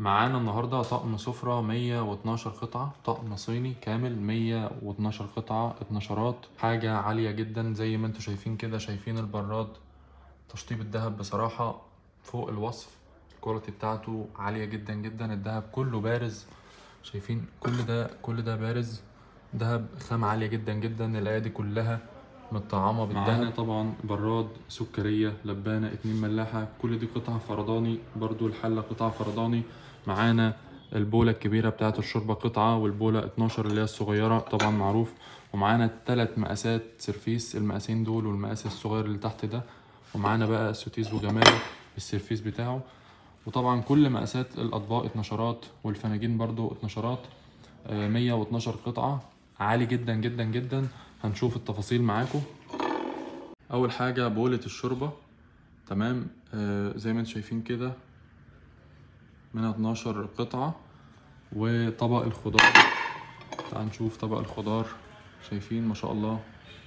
معانا النهاردة طقم سفرة 112 قطعة، طقم صيني كامل 112 قطعة، اتناشرات، حاجة عالية جدا زي ما انتوا شايفين كده. شايفين البراد، تشطيب الدهب بصراحة فوق الوصف، الكواليتي بتاعته عالية جدا جدا. الدهب كله بارز، شايفين كل ده بارز، دهب خامة عالية جدا جدا. الايادي كلها متطعمة بالدهب. معانا طبعا براد، سكرية، لبانة، 2 ملاحة، كل دي قطع فرداني. برضو الحلة قطع فرداني. معانا البولة الكبيرة بتاعت الشوربة قطعة، والبولة 12 اللي هي الصغيرة طبعا معروف. ومعانا 3 مقاسات سيرفيس، المقاسين دول والمقاس الصغير اللي تحت ده. ومعانا بقى السوتيز وجماله بالسيرفيس بتاعه. وطبعا كل مقاسات الاطباق اتناشرات، والفناجين برضو اتناشرات. 112 قطعة، عالي جدا جدا جدا. هنشوف التفاصيل معاكم. اول حاجة بولة الشوربة، تمام. زي ما انتم شايفين كده، منها 12 قطعة. وطبق الخضار، تعال نشوف طبق الخضار. شايفين ما شاء الله،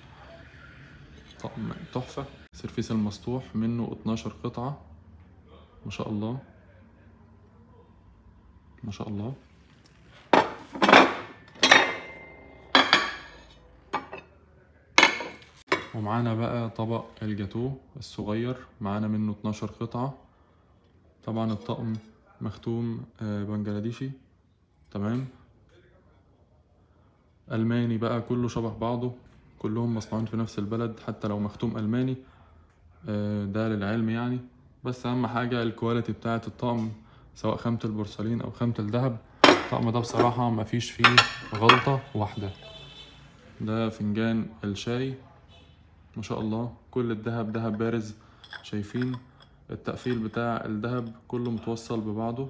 طقم تحفة. سيرفيس المسطوح منه 12 قطعة، ما شاء الله ما شاء الله. ومعانا بقى طبق الجاتوه الصغير، معانا منه 12 قطعة. طبعا الطقم مختوم بنجلاديشي، تمام. ألماني بقى، كله شبه بعضه، كلهم مصنوعين في نفس البلد. حتى لو مختوم ألماني ده للعلم يعني. بس أهم حاجة الكواليتي بتاعة الطقم، سواء خامة البورسلين أو خامة الذهب. الطقم ده بصراحة مفيش فيه غلطة واحدة. ده فنجان الشاي، ما شاء الله. كل الذهب دهب بارز. شايفين التقفيل بتاع الذهب كله متوصل ببعضه،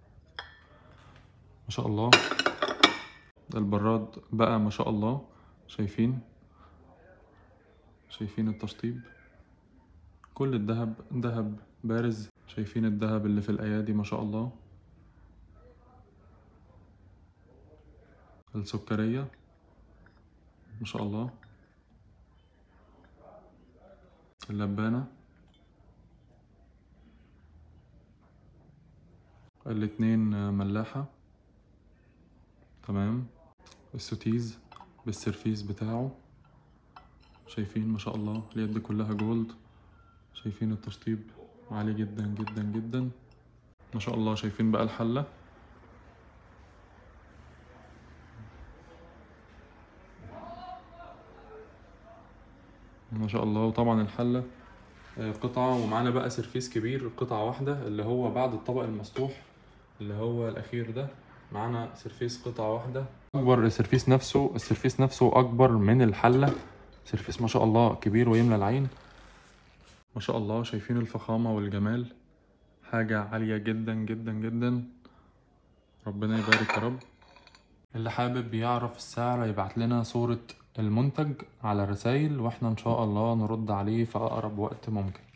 ما شاء الله. البراد بقى ما شاء الله، شايفين التشطيب. كل الذهب ذهب بارز. شايفين الذهب اللي في الايادي ما شاء الله. السكرية ما شاء الله. اللبانة، الاتنين ملاحة، تمام. السوتيز بالسيرفيس بتاعه، شايفين ما شاء الله. اليد كلها جولد. شايفين التشطيب عالي جدا جدا جدا، ما شاء الله. شايفين بقى الحلة، ما شاء الله. وطبعا الحلة قطعة. ومعانا بقى سيرفيس كبير قطعة واحدة، اللي هو بعد الطبق المسطوح اللي هو الأخير ده. معانا سيرفيس قطعة واحدة أكبر. السيرفيس نفسه أكبر من الحلة. سيرفيس ما شاء الله كبير ويملى العين، ما شاء الله. شايفين الفخامة والجمال، حاجة عالية جدا جدا جدا. ربنا يبارك يا رب. اللي حابب يعرف السعر يبعت لنا صورة المنتج على الرسايل، واحنا ان شاء الله نرد عليه في اقرب وقت ممكن.